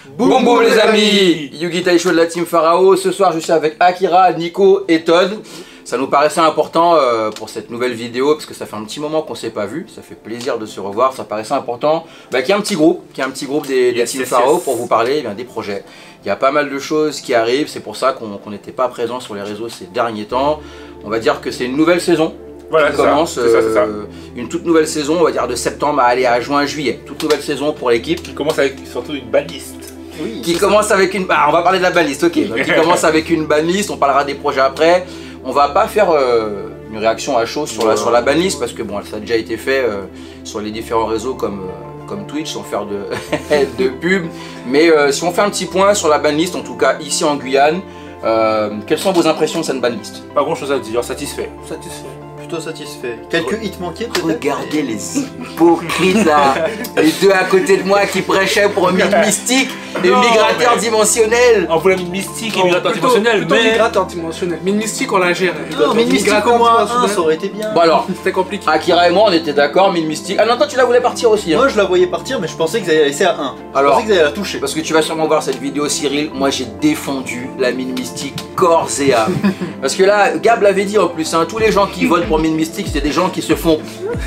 Boum boum les amis, Yugi Taisho de la team Pharao. Ce soir je suis avec Akira, Nico et Todd. Ça nous paraissait important pour cette nouvelle vidéo parce que ça fait un petit moment qu'on s'est pas vu. Ça fait plaisir de se revoir, ça paraissait important qu'il y ait un petit groupe, des team Pharao pour vous parler des projets. Il y a pas mal de choses qui arrivent, c'est pour ça qu'on n'était pas présent sur les réseaux ces derniers temps. On va dire que c'est une nouvelle saison. Voilà, qui commence, une toute nouvelle saison, on va dire de septembre à aller à juin, juillet. Toute nouvelle saison pour l'équipe. Qui commence avec surtout une banliste. Oui, qui commence avec une... Ah, on va parler de la banliste, ok. Donc, qui commence avec une banliste, on parlera des projets après. On va pas faire une réaction à chaud sur la banliste parce que bon, ça a déjà été fait sur les différents réseaux comme Twitch sans faire de pub. Mais si on fait un petit point sur la banliste, en tout cas ici en Guyane, quelles sont vos impressions de cette banliste? Pas grand chose à dire, satisfait. Plutôt satisfait. Quelques hits manqués peut-être. Regardez les hypocrites là. Les deux à côté de moi qui prêchaient pour un mythe mystique et migrateur dimensionnel. On voulait mystique et migrateur dimensionnel, mais... migrateur dimensionnel. Mine mystique on la gère. Non, Mine mystique au moins un, ça aurait été bien. Bon alors, c'était compliqué. Akira et moi on était d'accord, Mine mystique. Ah non, toi tu la voulais partir aussi hein. Moi je la voyais partir mais je pensais qu'ils allaient la laisser à 1. Alors, je pensais qu'ils allaient la toucher. Parce que tu vas sûrement voir cette vidéo Cyril, moi j'ai défendu la Mine mystique corps et âme. Parce que là, Gab l'avait dit en plus, hein, tous les gens qui votent pour Mine mystique, c'est des gens qui se font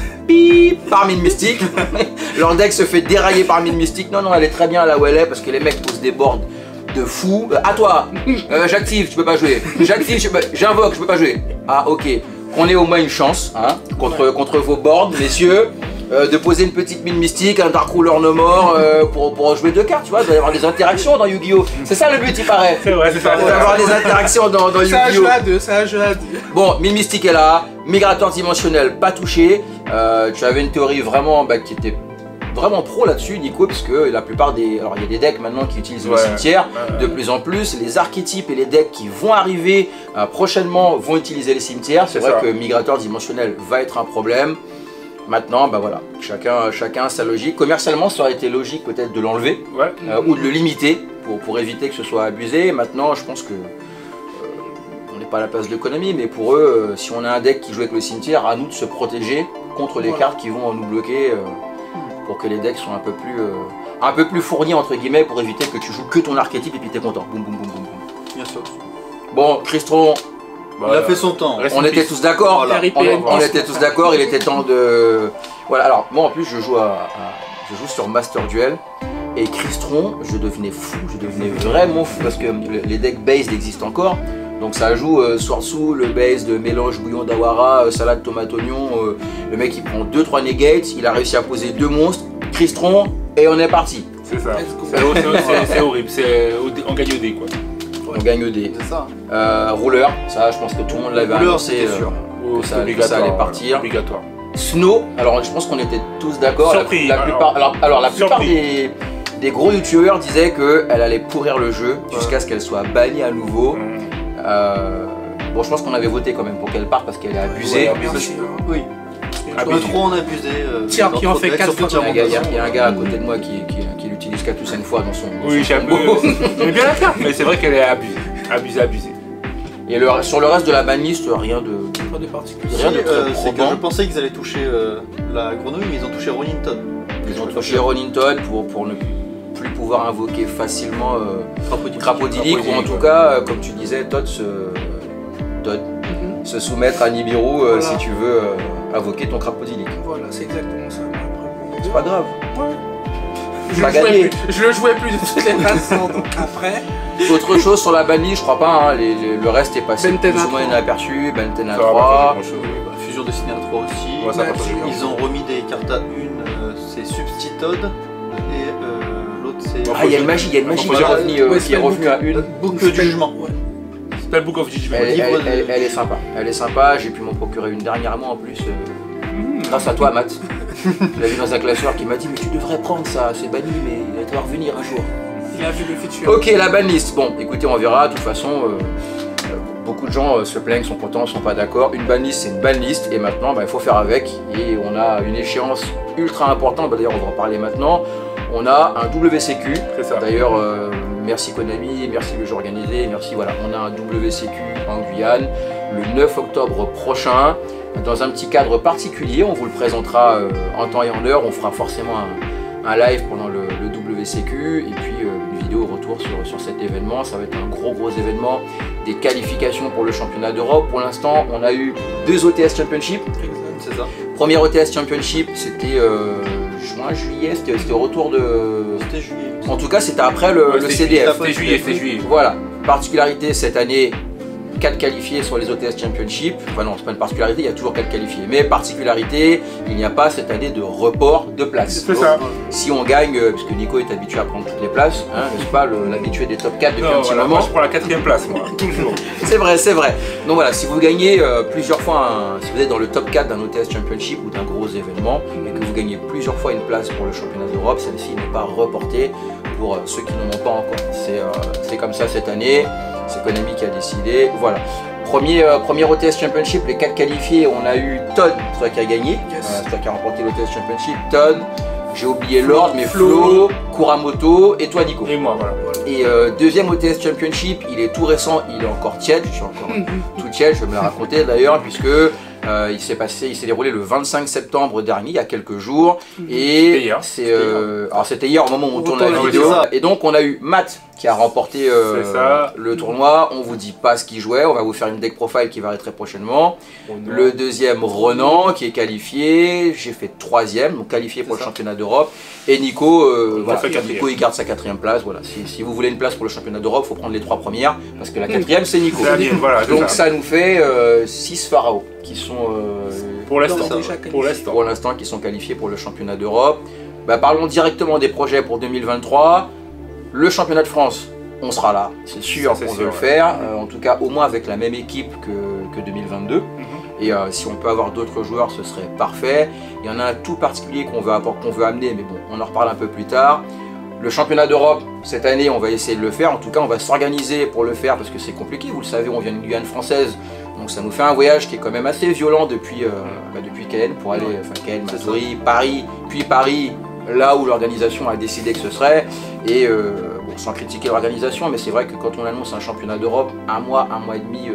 pip par Mine mystique. Leur deck se fait dérailler par Mine mystique. Non, elle est très bien là où elle est parce que les mecs posent des boards de fou. À toi, j'active, tu peux pas jouer. J'active, j'invoque, je peux pas jouer. Ah, ok. On ait au moins une chance hein, contre vos boards, messieurs. De poser une petite mine mystique, un Dark Ruler No More pour jouer deux cartes, tu vois, il va y avoir des interactions dans Yu-Gi-Oh! C'est ça le but, il paraît. C'est vrai, c'est ça. Il va y avoir des interactions dans Yu-Gi-Oh! C'est un jeu à deux, c'est un jeu à deux. Bon, mine mystique est là, migrateur dimensionnel pas touché. Tu avais une théorie vraiment qui était vraiment pro là-dessus, Nico, parce que la plupart des... Alors il y a des decks maintenant qui utilisent le cimetière de plus en plus. Les archétypes et les decks qui vont arriver prochainement vont utiliser les cimetières. C'est vrai que migrateur dimensionnel va être un problème. Maintenant, voilà, chacun a sa logique. Commercialement, ça aurait été logique peut-être de l'enlever ou de le limiter pour éviter que ce soit abusé. Maintenant, je pense que on n'est pas à la place de l'économie, mais pour eux, si on a un deck qui joue avec le cimetière, à nous de se protéger contre les cartes qui vont nous bloquer pour que les decks soient un peu plus fournis entre guillemets pour éviter que tu joues que ton archétype et puis t'es content. Boum boum boum boum. Bien sûr. Bon, Cristron. Il a fait son temps. On était tous d'accord. On était tous d'accord. Il était temps de. Voilà. Alors moi en plus je joue sur Master Duel et Cristron, je devenais fou. Je devenais vraiment fou parce que les decks based existent encore. Donc ça joue Swordsou, le base de mélange bouillon d'Awara, salade tomate oignon. Le mec il prend 2-3 negates. Il a réussi à poser 2 monstres. Cristron et on est parti. C'est ça. C'est horrible. On gagne au dé quoi. On gagne au dé. C'est ça. Rouleur, ça je pense que tout le monde l'avait annoncé que ça allait partir. Obligatoire. Snow, alors je pense qu'on était tous d'accord. Surpris. La plupart des gros youtubeurs disaient qu'elle allait pourrir le jeu jusqu'à ce qu'elle soit bannie à nouveau. Bon, je pense qu'on avait voté quand même pour qu'elle parte parce qu'elle est abusée. Oui. Un peu trop en abusé. Tiens, qui en fait 4 fois. Il y a un gars à côté de moi qui l'utilise 4 ou 5 fois dans son. Oui, j'aime bien la carte, mais c'est vrai qu'elle est abusée. Et sur le reste de la banliste, rien de particulier. Rien de très c'est que probant. je pensais qu'ils allaient toucher la grenouille, mais ils ont touché Ronin Todd. Ils ont touché Ronin Todd pour ne plus pouvoir invoquer facilement Crapodilic ou en tout cas, comme tu disais, Todd se soumettre à Nibiru si tu veux invoquer ton Crapodilic. Voilà, c'est exactement ça. C'est pas grave. Je le jouais plus de toutes les façons, donc après... Autre chose sur la banliste, je crois pas, hein, le reste est passé plus ou moins inaperçu, Benten à 3. Fusion dessinée à 3 aussi. Ils ont remis des cartes à 1, c'est Substitoad et l'autre c'est... Ah, il y a une magie qui est revenue à 1. Book de jugement. C'est le Book of Judgment. Elle est sympa, j'ai pu m'en procurer une dernièrement en plus. Grâce à toi Matt. Je l'ai vu dans un classeur qui m'a dit mais tu devrais prendre ça, c'est banni mais il va revenir un jour. Il a vu le futur. Ok, la banlist, bon écoutez on verra, de toute façon beaucoup de gens se plaignent, sont contents, sont pas d'accord. Une banlist c'est une banlist et maintenant il faut faire avec et on a une échéance ultra importante, d'ailleurs on va en parler maintenant. On a un WCQ, d'ailleurs merci Konami, merci le jeu organisé, merci voilà, on a un WCQ en Guyane le 9 octobre prochain. Dans un petit cadre particulier, on vous le présentera en temps et en heure, on fera forcément un live pendant le WCQ et puis une vidéo retour sur cet événement. Ça va être un gros événement, des qualifications pour le championnat d'Europe. Pour l'instant, on a eu 2 OTS Championship. C'est ça. Premier OTS Championship, c'était juin, juillet, c'était au retour de... C'était juillet. En tout cas, c'était après le CDF. C'était juillet. Voilà. Particularité cette année, 4 qualifiés sur les OTS Championship. Enfin non, c'est pas une particularité, il y a toujours 4 qualifiés. Mais particularité, il n'y a pas cette année de report de place. C'est ça. Si on gagne, puisque Nico est habitué à prendre toutes les places, hein, n'est-ce pas, l'habitué des top 4 depuis un petit moment. Moi je prends la 4e place, moi, toujours. C'est vrai, c'est vrai. Donc voilà, si vous gagnez plusieurs fois, si vous êtes dans le top 4 d'un OTS Championship ou d'un gros événement, et que vous gagnez plusieurs fois une place pour le championnat d'Europe, celle-ci n'est pas reportée pour ceux qui n'en ont pas encore. C'est comme ça cette année. C'est Konami qui a décidé, voilà. Premier OTS Championship, les 4 qualifiés, on a eu Todd, c'est toi qui a gagné, c'est toi qui a remporté l'OTS Championship, Todd, j'ai oublié l'ordre, mais Flo, Kuramoto et toi Nico. Et moi, voilà. Et deuxième OTS Championship, il est tout récent, il est encore tiède, je suis encore tout tiède, je vais me la raconter d'ailleurs, puisque il s'est déroulé le 25 septembre dernier, il y a quelques jours, et c'était hier au moment où on tourne la vidéo, et donc on a eu Matt qui a remporté le tournoi. On vous dit pas ce qu'il jouait, on va vous faire une deck profile qui va arriver très prochainement. Le deuxième, Renan, qui est qualifié, j'ai fait 3e, donc qualifié pour le championnat d'Europe. Et Nico, Nico il garde sa 4e place. Voilà. Si vous voulez une place pour le championnat d'Europe, il faut prendre les 3 premières, parce que la 4e c'est Nico. Voilà, donc ça nous fait 6 pharaons qui sont pour l'instant qui sont qualifiés pour le championnat d'Europe. Bah, parlons directement des projets pour 2023. Le championnat de France, on sera là, c'est sûr qu'on veut le faire, en tout cas au moins avec la même équipe que 2022. Et si on peut avoir d'autres joueurs, ce serait parfait. Il y en a un tout particulier qu'on veut amener, mais bon, on en reparle un peu plus tard. Le championnat d'Europe, cette année, on va essayer de le faire. En tout cas, on va s'organiser pour le faire parce que c'est compliqué. Vous le savez, on vient d'une Guyane française. Donc ça nous fait un voyage qui est quand même assez violent depuis Caen pour aller, Caen, Matoury, Paris, puis Paris, là où l'organisation a décidé que ce serait. Et bon, sans critiquer l'organisation, mais c'est vrai que quand on annonce un championnat d'Europe, un mois et demi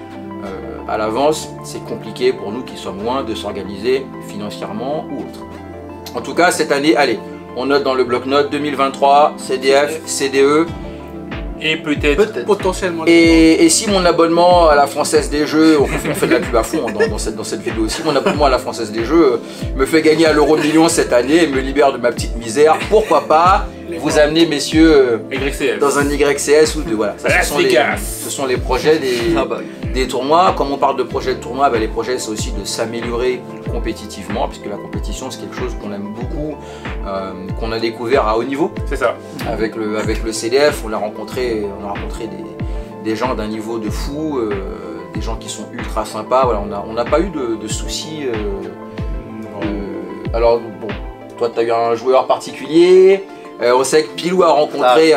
à l'avance, c'est compliqué pour nous qui sommes loin de s'organiser financièrement ou autre. En tout cas, cette année, allez, on note dans le bloc-notes 2023, CDF, CDE. Et peut-être potentiellement. Et si mon abonnement à la Française des Jeux, on fait de la pub à fond dans cette vidéo, si mon abonnement à la Française des Jeux me fait gagner à l'euro-million cette année et me libère de ma petite misère, pourquoi pas vous amener, messieurs, dans un YCS ou deux. Voilà, ce sont les projets des tournois. Comme on parle de projets de tournois, les projets c'est aussi de s'améliorer compétitivement, puisque la compétition c'est quelque chose qu'on aime beaucoup, qu'on a découvert à haut niveau. C'est ça. Avec le CDF, on a rencontré des gens d'un niveau de fou, des gens qui sont ultra sympas. Voilà, on n'a pas eu de soucis. Alors bon, toi tu as eu un joueur particulier. On sait que Pilou a rencontré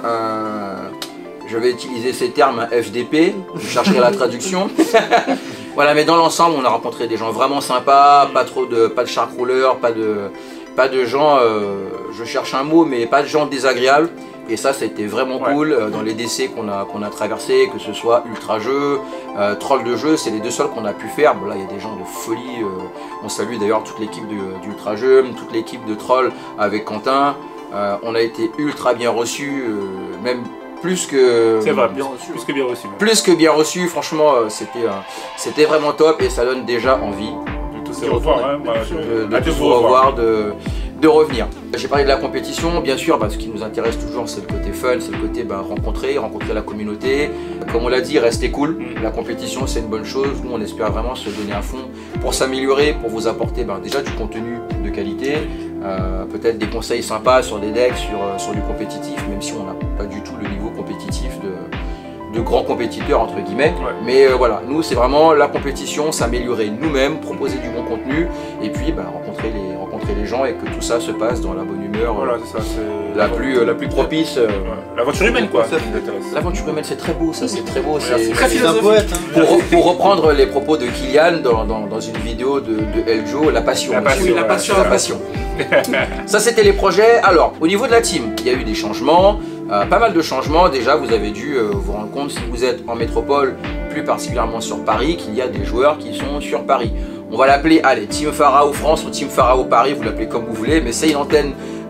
je vais utiliser ces termes, un FDP, je chercherai la traduction. Voilà, mais dans l'ensemble, on a rencontré des gens vraiment sympas, pas de shark roller, pas de gens, je cherche un mot, mais pas de gens désagréables. Et ça a été vraiment cool dans les DC qu'on a traversés, que ce soit Ultra Jeux, Troll de Jeu, c'est les 2 seuls qu'on a pu faire. Bon là, il y a des gens de folie, on salue d'ailleurs toute l'équipe d'Ultra Jeux, toute l'équipe de Troll avec Quentin. On a été ultra bien reçus, même plus que... C'est vrai, bien reçu. Plus que bien reçu. Plus que bien reçu, franchement, c'était vraiment top et ça donne déjà envie de vous revoir, de revenir. J'ai parlé de la compétition, bien sûr, ce qui nous intéresse toujours c'est le côté fun, c'est le côté rencontrer la communauté. Comme on l'a dit, rester cool, la compétition c'est une bonne chose, nous on espère vraiment se donner à fond pour s'améliorer, pour vous apporter déjà du contenu de qualité, peut-être des conseils sympas sur des decks, sur du compétitif, même si on n'a pas du tout le niveau compétitif de grands compétiteurs entre guillemets, mais voilà, nous c'est vraiment la compétition, s'améliorer nous-mêmes, proposer du bon contenu et puis rencontrer les gens et que tout ça se passe dans la bonne humeur, voilà, c'est ça, la plus propice. L'aventure humaine quoi. L'aventure humaine c'est très beau, ça c'est très beau. C'est très philosophique. Pour reprendre les propos de Kylian dans une vidéo de Eljo, la passion. La passion. Ça c'était les projets. Alors au niveau de la team, il y a eu des changements. Pas mal de changements, déjà vous avez dû vous rendre compte si vous êtes en métropole, plus particulièrement sur Paris, qu'il y a des joueurs qui sont sur Paris. On va l'appeler, allez, Team Pharaon France ou Team Pharaon Paris, vous l'appelez comme vous voulez, mais c'est une antenne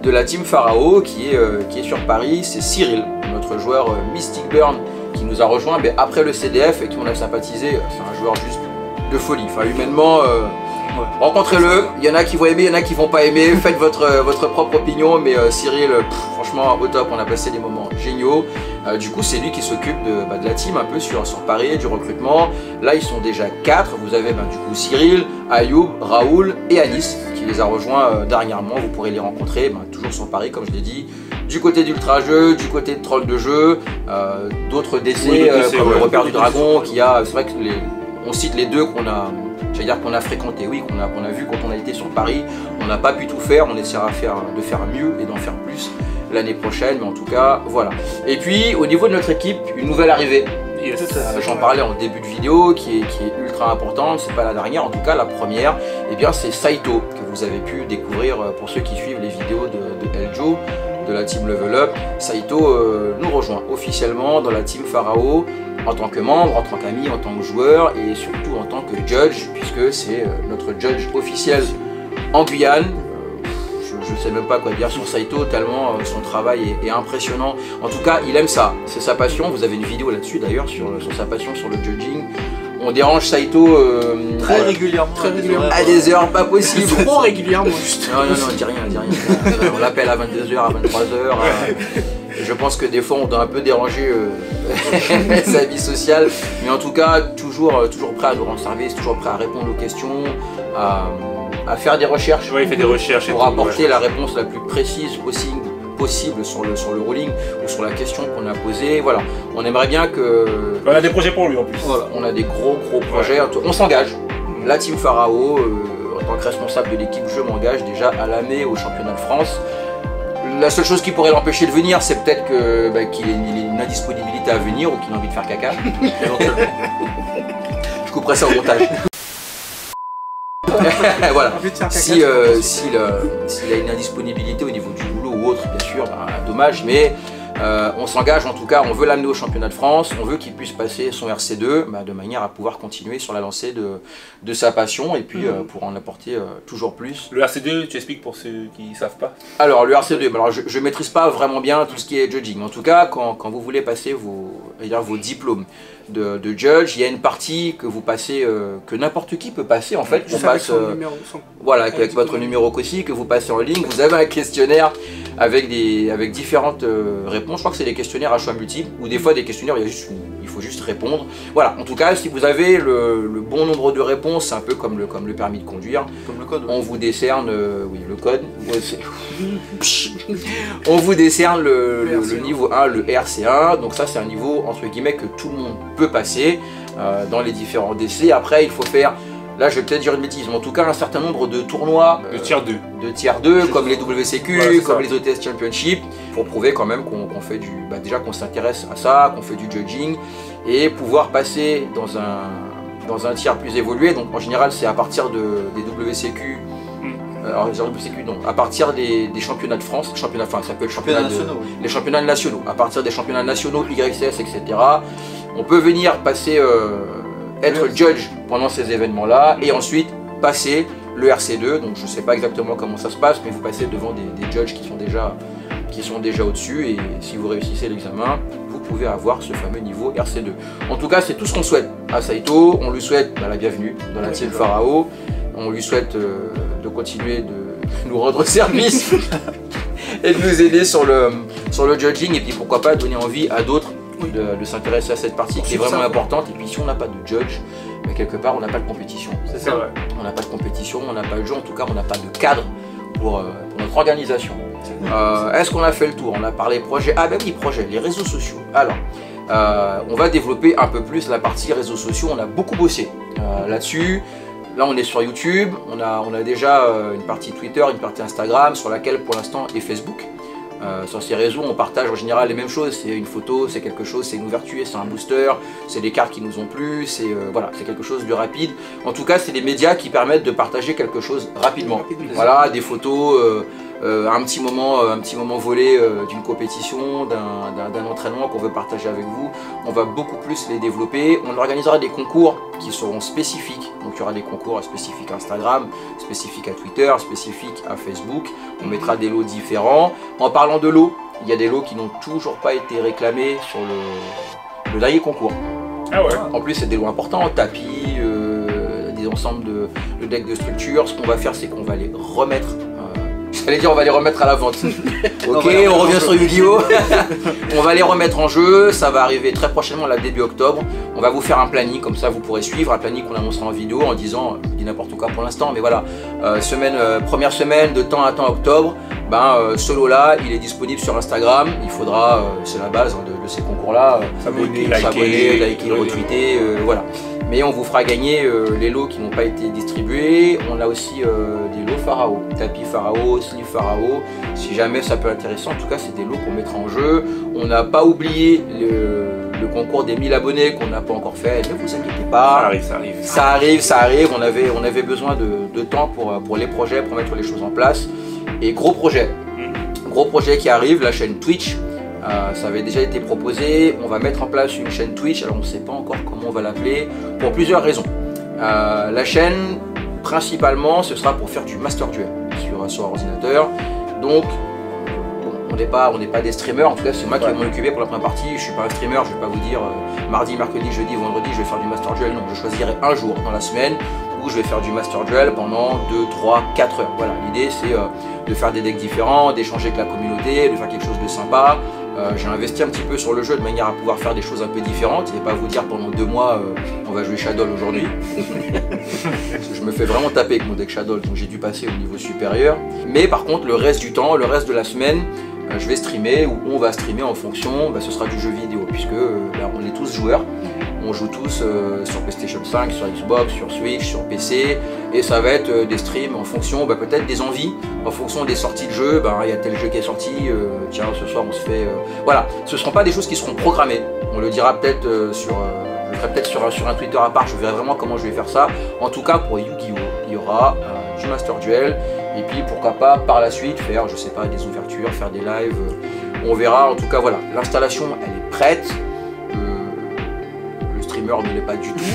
de la team Pharaoh qui est sur Paris, c'est Cyril, notre joueur Mystic Burn qui nous a rejoint après le CDF et qui on a sympathisé. C'est un joueur juste de folie, enfin humainement, rencontrez-le, il y en a qui vont aimer, il y en a qui vont pas aimer, faites votre propre opinion, mais Cyril, franchement au top, on a passé des moments géniaux. Du coup c'est lui qui s'occupe de la team un peu sur Paris, du recrutement. Là ils sont déjà 4, vous avez du coup Cyril, Ayoub, Raoul et Anis qui les a rejoints dernièrement, vous pourrez les rencontrer toujours sur Paris comme je l'ai dit. Du côté d'Ultra-Jeu, du côté de Troll de Jeu, d'autres DC, comme le Repère du Dragon, qui a, c'est vrai que on cite les deux qu'on a, j'allais dire qu'on a fréquenté, oui, qu'on a vu quand on a été sur Paris. On n'a pas pu tout faire, on essaiera de faire mieux et d'en faire plus l'année prochaine, mais en tout cas, voilà. Et puis, au niveau de notre équipe, une nouvelle arrivée. J'en parlais en début de vidéo, qui est ultra importante, c'est pas la dernière, en tout cas la première, et bien c'est Saito, que vous avez pu découvrir pour ceux qui suivent les vidéos de Eljo, de la team Level Up. Saito nous rejoint officiellement dans la team Pharaoh, en tant que membre, en tant qu'ami, en tant que joueur et surtout en tant que judge, puisque c'est notre judge officiel en Guyane. Je ne sais même pas quoi dire sur Saito, tellement son travail est impressionnant. En tout cas, il aime ça, c'est sa passion. Vous avez une vidéo là-dessus d'ailleurs sur sa passion sur le judging. On dérange Saito très régulièrement, à des heures pas possibles. Trop régulièrement juste. Non, dis rien. On l'appelle à 22h, à 23h. Je pense que des fois on doit un peu déranger sa vie sociale. Mais en tout cas, toujours prêt à nous rendre service, toujours prêt à répondre aux questions, à faire des recherches. Ouais, il fait des recherches pour apporter la réponse la plus précise possible sur le ruling ou sur la question qu'on a posée. Voilà, on aimerait bien que... On a des projets pour lui en plus. Voilà, on a des gros projets, on s'engage. La team Pharaoh, en tant que responsable de l'équipe, je m'engage déjà à l'année au championnat de France. La seule chose qui pourrait l'empêcher de venir, c'est peut-être qu'il ait une indisponibilité à venir ou qu'il a envie de faire caca. Je couperai ça au montage. Voilà. S'il a une indisponibilité au niveau du boulot ou autre, bien sûr, dommage, mais on s'engage en tout cas, on veut l'amener au championnat de France, on veut qu'il puisse passer son RC2 de manière à pouvoir continuer sur la lancée de sa passion et puis pour en apporter toujours plus. Le RC2, tu expliques pour ceux qui ne savent pas? Alors le RC2, alors, je ne maîtrise pas vraiment bien tout ce qui est judging, en tout cas quand vous voulez passer vos diplômes de judge, il y a une partie que vous passez, que n'importe qui peut passer en fait. On passe, voilà, avec votre numéro COSI, que vous passez en ligne. Vous avez un questionnaire avec différentes réponses. Je crois que c'est des questionnaires à choix multiples ou des fois des questionnaires il faut juste répondre. Voilà, en tout cas, si vous avez le bon nombre de réponses, c'est un peu comme le permis de conduire. Comme le code. On vous décerne, oui, le code. On vous décerne le niveau 1, le RC1. Donc ça, c'est un niveau entre guillemets que tout le monde peut passer dans les différents décès. Après, il faut faire, là je vais peut-être dire une bêtise, mais en tout cas un certain nombre de tournois de tiers 2. De tiers 2, comme les WCQ, voilà, comme les OTS Championship, pour prouver quand même qu'on fait du, déjà qu'on s'intéresse à ça, qu'on fait du judging, et pouvoir passer dans un tiers plus évolué. Donc en général c'est à partir des WCQ. Alors les WCQ non, à partir des championnats de France, ça peut être les championnats nationaux, à partir des championnats nationaux, YCS, etc. On peut venir passer, être judge pendant ces événements-là, et ensuite passer le RC2. Donc je ne sais pas exactement comment ça se passe, mais vous passez devant des judges qui sont déjà au-dessus, et si vous réussissez l'examen, vous pouvez avoir ce fameux niveau RC2. En tout cas, c'est tout ce qu'on souhaite à Saito. On lui souhaite la bienvenue dans la team Pharaoh. On lui souhaite de continuer de nous rendre service et de nous aider sur le judging, et puis pourquoi pas donner envie à d'autres de s'intéresser à cette partie qui est vraiment importante. Et puis si on n'a pas de judge, mais quelque part on n'a pas de compétition. C'est ça, ouais. On n'a pas de compétition, on n'a pas de jeu, en tout cas on n'a pas de cadre pour notre organisation. Est-ce qu'on a fait le tour? On a parlé projet. Ah ben oui, projet, les réseaux sociaux. Alors, on va développer un peu plus la partie réseaux sociaux. On a beaucoup bossé là-dessus. Là on est sur YouTube, on a déjà une partie Twitter, une partie Instagram, sur laquelle pour l'instant est Facebook. Sur ces réseaux on partage en général les mêmes choses, c'est une photo, c'est quelque chose, c'est une ouverture, c'est un booster, c'est des cartes qui nous ont plu, c'est voilà, c'est quelque chose de rapide. En tout cas c'est des médias qui permettent de partager quelque chose rapidement. Voilà, des photos, un petit moment volé d'une compétition, d'un entraînement qu'on veut partager avec vous. On va beaucoup plus les développer. On organisera des concours qui seront spécifiques. Donc il y aura des concours spécifiques à Instagram, spécifiques à Twitter, spécifiques à Facebook. On mettra des lots différents. En parlant de lots, il y a des lots qui n'ont toujours pas été réclamés sur le dernier concours. Ah ouais. En plus c'est des lots importants, tapis, des ensembles de decks de structure. Ce qu'on va faire, c'est qu'on va les remettre. J'allais dire on va les remettre à la vente. Ok, on revient sur Yu-Gi-Oh! On va les remettre en jeu, ça va arriver très prochainement, là début octobre. On va vous faire un planning, comme ça vous pourrez suivre, un planning qu'on annoncera en vidéo en disant, je dis n'importe quoi pour l'instant, mais voilà, première semaine de temps à temps octobre, ce lot là, il est disponible sur Instagram. Il faudra, c'est la base de ces concours là, s'abonner, liker, retweeter, voilà. Mais on vous fera gagner les lots qui n'ont pas été distribués. On a aussi des lots Pharaon, tapis Pharaon, sleeve Pharaon. Si jamais ça peut intéresser, en tout cas c'est des lots qu'on mettra en jeu. On n'a pas oublié le concours des 1000 abonnés qu'on n'a pas encore fait. Ne vous inquiétez pas. Ça arrive. On avait besoin de temps pour les projets, pour mettre les choses en place. Et gros projet qui arrive, la chaîne Twitch. Ça avait déjà été proposé, on va mettre en place une chaîne Twitch, alors on ne sait pas encore comment on va l'appeler, pour plusieurs raisons. La chaîne, principalement, ce sera pour faire du Master Duel sur ordinateur. Donc, on n'est pas des streamers, en tout cas c'est moi qui vais m'en occuper pour la première partie. Je ne suis pas un streamer, je ne vais pas vous dire mardi, mercredi, jeudi, vendredi, je vais faire du Master Duel. Non, je choisirai un jour dans la semaine où je vais faire du Master Duel pendant 2, 3, 4 heures. Voilà, l'idée c'est de faire des decks différents, d'échanger avec la communauté, de faire quelque chose de sympa. J'ai investi un petit peu sur le jeu de manière à pouvoir faire des choses un peu différentes et pas vous dire pendant 2 mois on va jouer Shadow aujourd'hui. Je me fais vraiment taper avec mon deck Shadow, donc j'ai dû passer au niveau supérieur. Mais par contre le reste du temps, le reste de la semaine, je vais streamer ou on va streamer en fonction, ce sera du jeu vidéo puisque on est tous joueurs. On joue tous sur PlayStation 5, sur Xbox, sur Switch, sur PC et ça va être des streams en fonction peut-être des envies, en fonction des sorties de jeu, il y a tel jeu qui est sorti, tiens ce soir on se fait... Voilà, ce ne seront pas des choses qui seront programmées, on le dira peut-être je le ferai peut-être sur un Twitter à part, je verrai vraiment comment je vais faire ça. En tout cas pour Yu-Gi-Oh! Il y aura du Master Duel et puis pourquoi pas par la suite faire, je sais pas, des ouvertures, faire des lives, on verra. En tout cas voilà, l'installation elle est prête. Ne l'est pas du tout.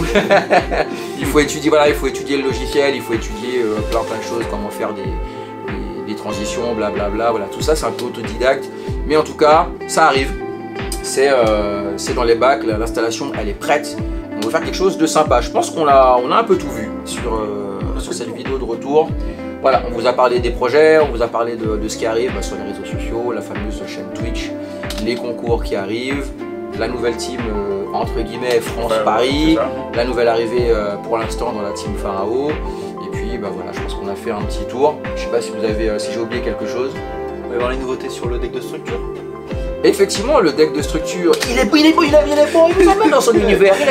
il faut étudier le logiciel, il faut étudier plein de choses, comment faire des transitions, blablabla, voilà, tout ça c'est un peu autodidacte, mais en tout cas ça arrive, c'est dans les bacs, l'installation elle est prête, on va faire quelque chose de sympa. Je pense qu'on a un peu tout vu sur cette vidéo de retour. Voilà, on vous a parlé des projets, on vous a parlé de ce qui arrive sur les réseaux sociaux, la fameuse chaîne Twitch, les concours qui arrivent, la nouvelle team entre guillemets France-Paris, la nouvelle arrivée pour l'instant dans la team Pharaon. Et puis voilà, je pense qu'on a fait un petit tour. Je sais pas si vous avez, si j'ai oublié quelque chose. On va y avoir les nouveautés sur le deck de structure. Effectivement, le deck de structure, il est bon, il nous emmène dans son univers, il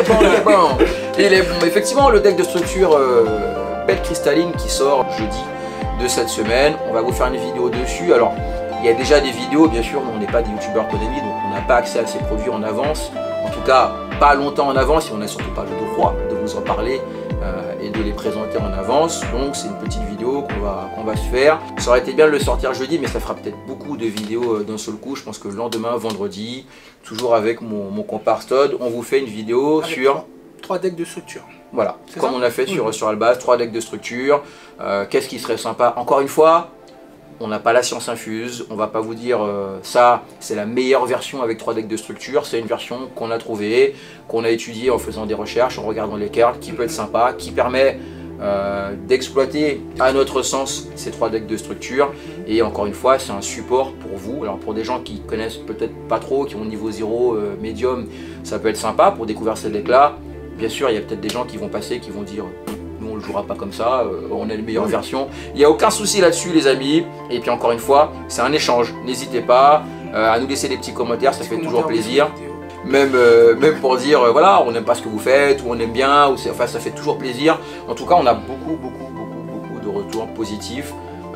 est bon. Effectivement, le deck de structure Bête Cristalline qui sort jeudi de cette semaine. On va vous faire une vidéo dessus. Alors, il y a déjà des vidéos, bien sûr, on n'est pas des youtubeurs Konami, donc on n'a pas accès à ces produits en avance. En tout cas, pas longtemps en avance, et on n'a surtout pas le droit de vous en parler et de les présenter en avance. Donc c'est une petite vidéo qu'on va se faire. Ça aurait été bien de le sortir jeudi, mais ça fera peut-être beaucoup de vidéos d'un seul coup. Je pense que le lendemain, vendredi, toujours avec mon comparse Todd, on vous fait une vidéo avec sur 3 decks de structure. Voilà, comme on a fait sur Albaz, 3 decks de structure. Qu'est-ce qui serait sympa? Encore une fois, on n'a pas la science infuse, on va pas vous dire ça, c'est la meilleure version avec 3 decks de structure, c'est une version qu'on a trouvée, qu'on a étudiée en faisant des recherches, en regardant les cartes, qui peut être sympa, qui permet d'exploiter à notre sens ces 3 decks de structure. Et encore une fois, c'est un support pour vous. Alors pour des gens qui connaissent peut-être pas trop, qui ont niveau 0, médium, ça peut être sympa pour découvrir ces decks là. Bien sûr, il y a peut-être des gens qui vont passer, qui vont dire nous on le jouera pas comme ça, on a les meilleures versions. Il n'y a aucun souci là-dessus les amis. Et puis encore une fois, c'est un échange. N'hésitez pas à nous laisser des petits commentaires, ça fait toujours plaisir. Même pour dire voilà, on n'aime pas ce que vous faites, ou on aime bien, ou enfin ça fait toujours plaisir. En tout cas, on a beaucoup de retours positifs.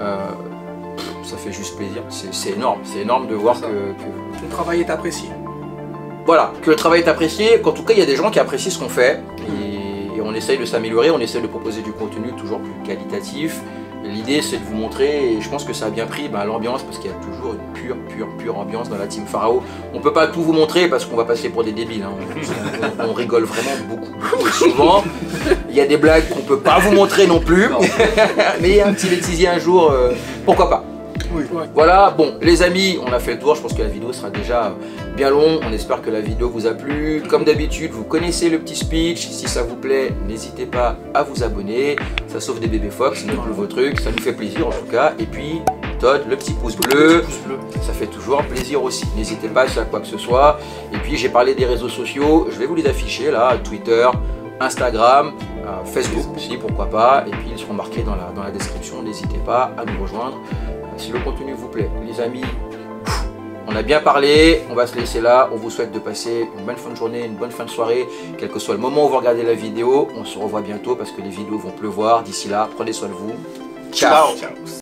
Ça fait juste plaisir, c'est énorme de voir que le travail est apprécié. Voilà, que le travail est apprécié, qu'en tout cas il y a des gens qui apprécient ce qu'on fait et on essaye de s'améliorer, on essaye de proposer du contenu toujours plus qualitatif. L'idée c'est de vous montrer, et je pense que ça a bien pris l'ambiance, parce qu'il y a toujours une pure ambiance dans la team Pharaon. On peut pas tout vous montrer parce qu'on va passer pour des débiles, hein. On rigole vraiment beaucoup. Et souvent, il y a des blagues qu'on peut pas vous montrer non plus, mais il y a un petit bêtisier un jour, pourquoi pas. Oui. Voilà, bon les amis, on a fait le tour, je pense que la vidéo sera déjà bien longue, on espère que la vidéo vous a plu. Comme d'habitude, vous connaissez le petit speech, si ça vous plaît, n'hésitez pas à vous abonner, ça sauve des bébés Fox, c'est notre nouveau truc, ça nous fait plaisir en tout cas. Et puis Todd, le petit pouce bleu, ça fait toujours plaisir aussi, n'hésitez pas à quoi que ce soit. Et puis j'ai parlé des réseaux sociaux, je vais vous les afficher là, Twitter, Instagram, Facebook aussi, pourquoi pas, et puis ils seront marqués dans la description, n'hésitez pas à nous rejoindre. Si le contenu vous plaît, les amis, on a bien parlé, on va se laisser là, on vous souhaite de passer une bonne fin de journée, une bonne fin de soirée, quel que soit le moment où vous regardez la vidéo, on se revoit bientôt parce que les vidéos vont pleuvoir, d'ici là, prenez soin de vous, ciao.